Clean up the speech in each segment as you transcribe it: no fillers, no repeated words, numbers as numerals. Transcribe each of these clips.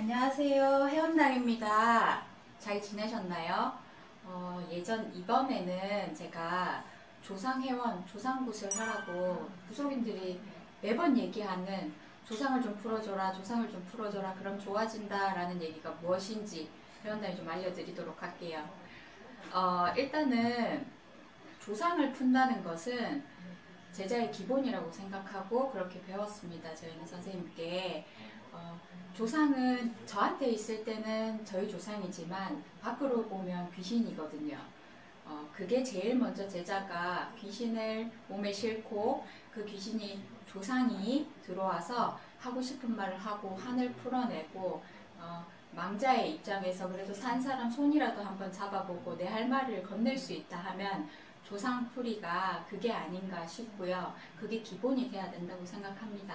안녕하세요. 혜원당입니다. 잘 지내셨나요? 이번에는 제가 조상회원, 조상굿을 하라고 구속인들이 매번 얘기하는 조상을 좀 풀어줘라, 조상을 좀 풀어줘라, 그럼 좋아진다 라는 얘기가 무엇인지 혜원당이 좀 알려드리도록 할게요. 일단은 조상을 푼다는 것은 제자의 기본이라고 생각하고 그렇게 배웠습니다. 저희는 선생님께. 조상은 저한테 있을 때는 저희 조상이지만 밖으로 보면 귀신이거든요. 그게 제일 먼저 제자가 귀신을 몸에 싣고 그 귀신이 조상이 들어와서 하고 싶은 말을 하고 한을 풀어내고 망자의 입장에서 그래도 산 사람 손이라도 한번 잡아보고 내 할 말을 건넬 수 있다 하면 조상풀이가 그게 아닌가 싶고요. 그게 기본이 돼야 된다고 생각합니다.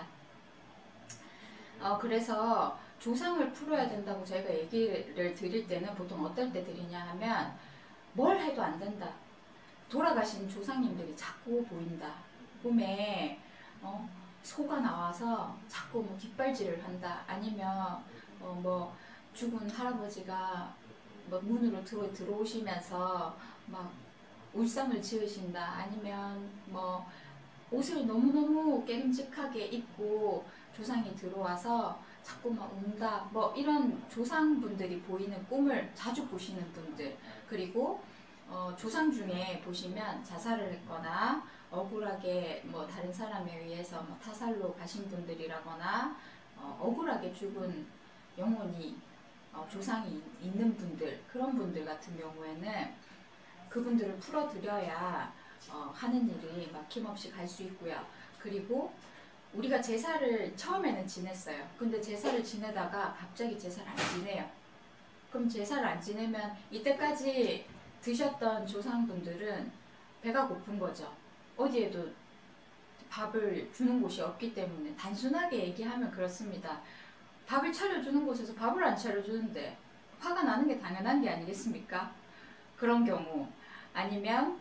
그래서 조상을 풀어야 된다고 저희가 얘기를 드릴 때는 보통 어떨 때 드리냐 하면 뭘 해도 안 된다. 돌아가신 조상님들이 자꾸 보인다. 꿈에 소가 나와서 자꾸 뭐 깃발질을 한다. 아니면 뭐 죽은 할아버지가 뭐 문으로 들어오시면서 막 울상을 지으신다. 아니면 뭐 옷을 너무너무 깨름직하게 입고 조상이 들어와서 자꾸 막 운다. 뭐 이런 조상분들이 보이는 꿈을 자주 보시는 분들. 그리고 조상 중에 보시면 자살을 했거나 억울하게 뭐 다른 사람에 의해서 뭐 타살로 가신 분들이라거나 억울하게 죽은 영혼이 조상이 있는 분들, 그런 분들 같은 경우에는 그분들을 풀어드려야 하는 일이 막힘없이 갈 수 있고요. 그리고 우리가 제사를 처음에는 지냈어요. 근데 제사를 지내다가 갑자기 제사를 안 지내요. 그럼 제사를 안 지내면 이때까지 드셨던 조상분들은 배가 고픈 거죠. 어디에도 밥을 주는 곳이 없기 때문에 단순하게 얘기하면 그렇습니다. 밥을 차려주는 곳에서 밥을 안 차려주는데 화가 나는 게 당연한 게 아니겠습니까? 그런 경우 아니면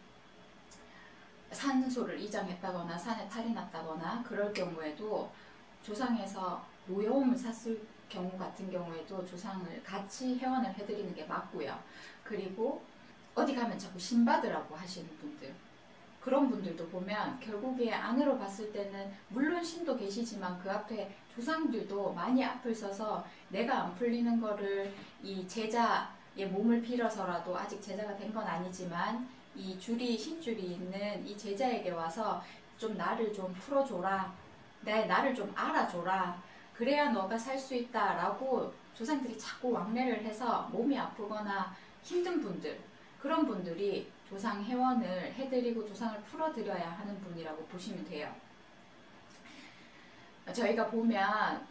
산소를 이장했다거나 산에 탈이 났다거나 그럴 경우에도 조상에서 노여움을 샀을 경우 같은 경우에도 조상을 같이 회원을 해드리는 게 맞고요. 그리고 어디 가면 자꾸 신받으라고 하시는 분들, 그런 분들도 보면 결국에 안으로 봤을 때는 물론 신도 계시지만 그 앞에 조상들도 많이 앞을 서서 내가 안 풀리는 거를 이 제자의 몸을 빌어서라도, 아직 제자가 된 건 아니지만 이 신줄이 있는 이 제자에게 와서 좀 나를 좀 풀어줘라, 나를 좀 알아줘라, 그래야 너가 살 수 있다 라고 조상들이 자꾸 왕래를 해서 몸이 아프거나 힘든 분들, 그런 분들이 조상 회원을 해드리고 조상을 풀어드려야 하는 분이라고 보시면 돼요. 저희가 보면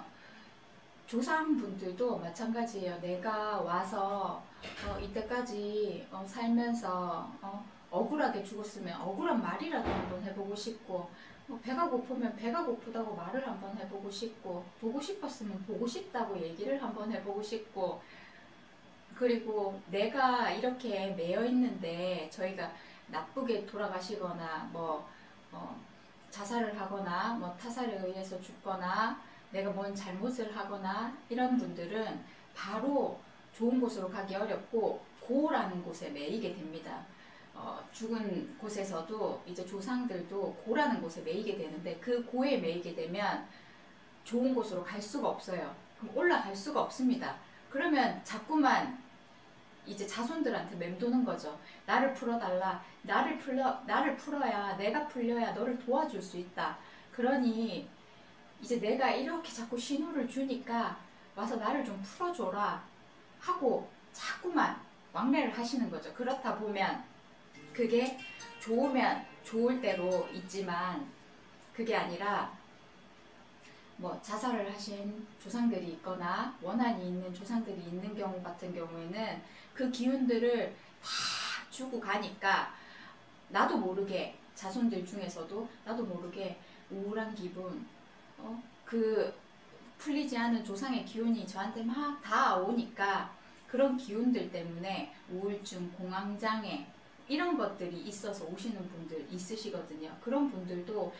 조상분들도 마찬가지예요. 내가 와서 이때까지 살면서 억울하게 죽었으면 억울한 말이라도 한번 해보고 싶고, 배가 고프면 배가 고프다고 말을 한번 해보고 싶고, 보고 싶었으면 보고 싶다고 얘기를 한번 해보고 싶고, 그리고 내가 이렇게 매여 있는데 저희가 나쁘게 돌아가시거나 뭐 자살을 하거나 뭐 타살에 의해서 죽거나 내가 뭔 잘못을 하거나 이런 분들은 바로 좋은 곳으로 가기 어렵고 고라는 곳에 매이게 됩니다. 죽은 곳에서도 이제 조상들도 고라는 곳에 매이게 되는데, 그 고에 매이게 되면 좋은 곳으로 갈 수가 없어요. 그럼 올라갈 수가 없습니다. 그러면 자꾸만 이제 자손들한테 맴도는 거죠. 나를 풀어달라. 나를 풀어야, 내가 풀려야 너를 도와줄 수 있다. 그러니 이제 내가 이렇게 자꾸 신호를 주니까 와서 나를 좀 풀어줘라 하고 자꾸만 왕래를 하시는 거죠. 그렇다 보면 그게 좋으면 좋을 대로 있지만, 그게 아니라 뭐 자살을 하신 조상들이 있거나 원한이 있는 조상들이 있는 경우 같은 경우에는 그 기운들을 다 주고 가니까 나도 모르게, 자손들 중에서도 나도 모르게 우울한 기분, 그 풀리지 않은 조상의 기운이 저한테 막 다 오니까 그런 기운들 때문에 우울증, 공황장애 이런 것들이 있어서 오시는 분들 있으시거든요. 그런 분들도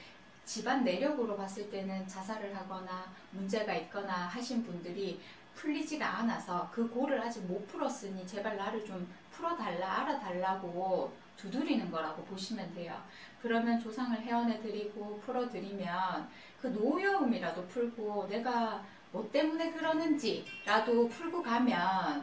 집안 내력으로 봤을 때는 자살을 하거나 문제가 있거나 하신 분들이 풀리지가 않아서 그 골을 아직 못 풀었으니 제발 나를 좀 풀어달라, 알아달라고 두드리는 거라고 보시면 돼요. 그러면 조상을 회원해 드리고 풀어드리면 그 노여움이라도 풀고 내가 뭐 때문에 그러는지라도 풀고 가면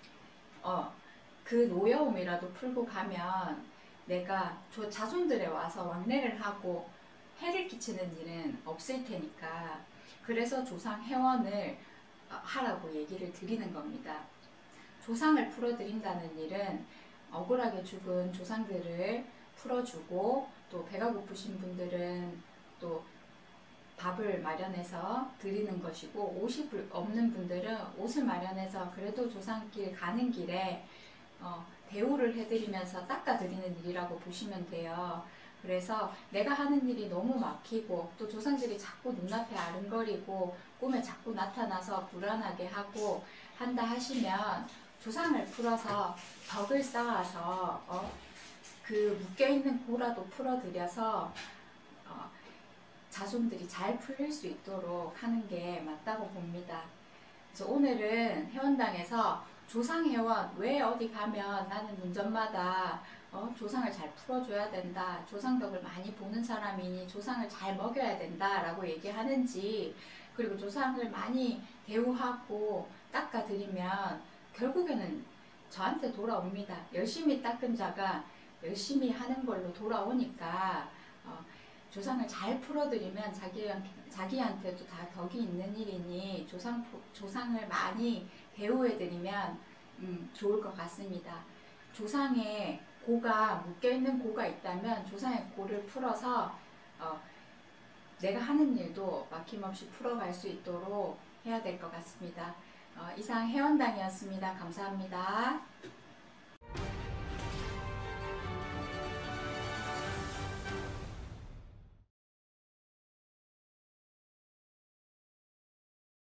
그 노여움이라도 풀고 가면 내가 저 자손들에 와서 왕래를 하고 해를 끼치는 일은 없을 테니까 그래서 조상 회원을 하라고 얘기를 드리는 겁니다. 조상을 풀어드린다는 일은 억울하게 죽은 조상들을 풀어주고 또 배가 고프신 분들은 또 밥을 마련해서 드리는 것이고 옷이 없는 분들은 옷을 마련해서 그래도 조상길 가는 길에 대우를 해드리면서 닦아드리는 일이라고 보시면 돼요. 그래서 내가 하는 일이 너무 막히고 또 조상들이 자꾸 눈앞에 아른거리고 꿈에 자꾸 나타나서 불안하게 하고 한다 하시면 조상을 풀어서 덕을 쌓아서 그 묶여있는 고라도 풀어드려서 자손들이 잘 풀릴 수 있도록 하는 게 맞다고 봅니다. 그래서 오늘은 회원당에서 조상회원 왜 어디 가면 나는 문전마다 조상을 잘 풀어줘야 된다. 조상덕을 많이 보는 사람이니 조상을 잘 먹여야 된다 라고 얘기하는지 그리고 조상을 많이 대우하고 닦아드리면 결국에는 저한테 돌아옵니다. 열심히 닦은 자가 열심히 하는 걸로 돌아오니까 조상을 잘 풀어드리면 자기한테도 다 덕이 있는 일이니 조상을 많이 대우해드리면 좋을 것 같습니다. 조상의 고가 묶여있는 고가 있다면 조상의 고를 풀어서 내가 하는 일도 막힘없이 풀어갈 수 있도록 해야 될 것 같습니다. 이상 회원당이었습니다. 감사합니다.